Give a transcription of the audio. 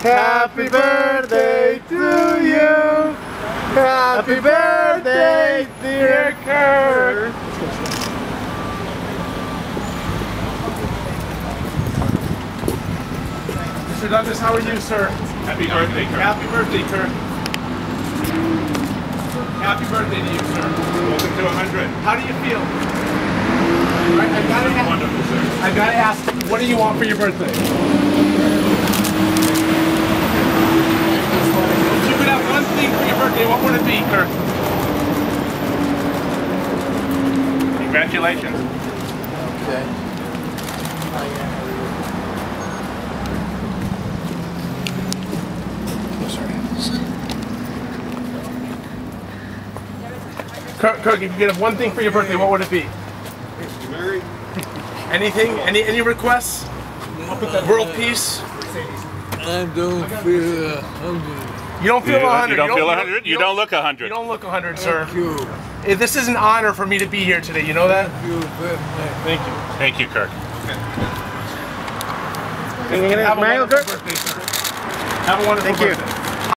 Happy birthday to you. Happy birthday, dear Kurt. Mr. Douglas, how are you, sir? Happy birthday, Kurt. Happy birthday, Kurt. Happy birthday to you, sir. Welcome to 100. How do you feel? Right, Wonderful, sir. I've got to ask, what do you want for your birthday? If you could have one thing for your birthday, what would it be, Kurt? Congratulations. Okay. Kirk, if you could have one thing for your birthday, what would it be? You married? Anything? Any requests? World peace? I don't feel hungry. You don't feel 100. You don't feel 100? You don't look 100. You don't look 100, sir. Thank you. This is an honor for me to be here today. You know that? Thank you very much. Thank you. Thank you, Kirk. Have a wonderful birthday, sir. Have a wonderful birthday.